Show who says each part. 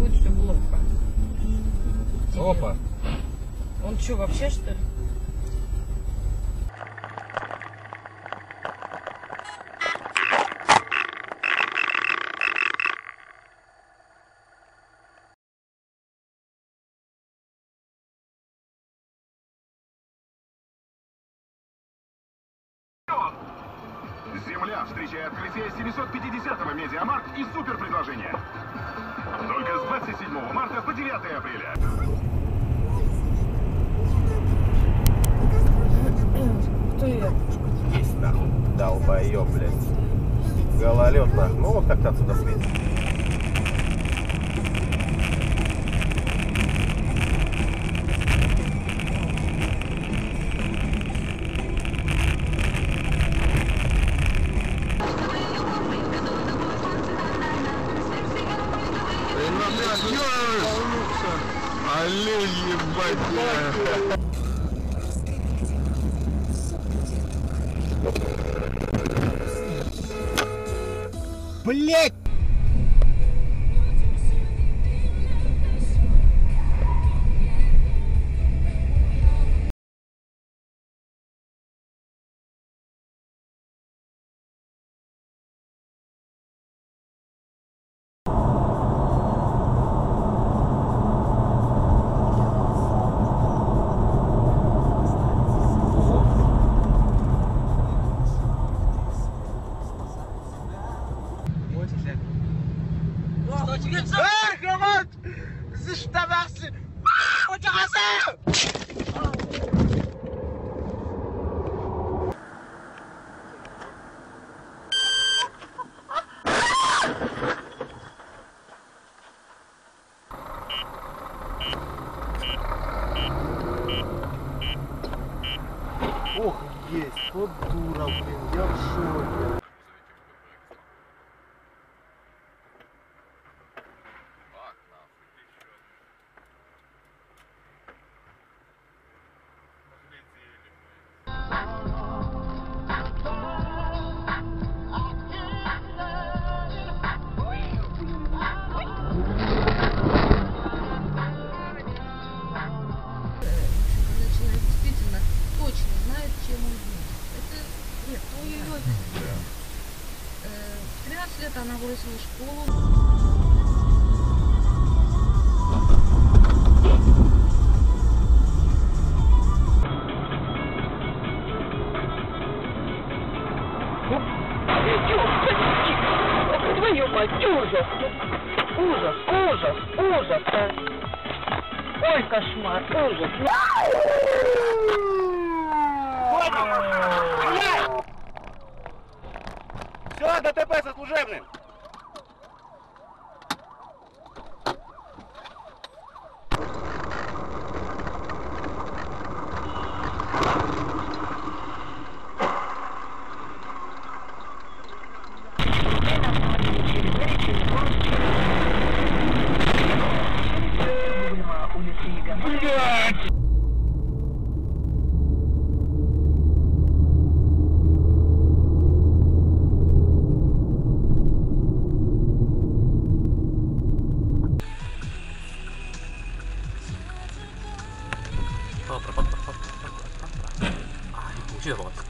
Speaker 1: будет все плохо.
Speaker 2: Опа.
Speaker 1: Он что, вообще что ли?
Speaker 3: Земля встречает открытие 750-го Медиамаркт и супер предложение. Только с 27 марта по 9 апреля.
Speaker 1: Кто я?
Speaker 2: Есть нахуй. Долбоёб, блядь. Гололед нахуй. Ну вот как-то отсюда слезть.
Speaker 4: Олень, ебать!
Speaker 2: Блять! Ох, есть, вот дура, блин, я в шоке.
Speaker 1: В 13 лет она бросила школу.
Speaker 5: Твою мать, ужас! Ужас, ужас, ужас! Ой, кошмар, ужас!
Speaker 2: Все, ДТП со служебным!
Speaker 6: Пропал. Ай, получилось.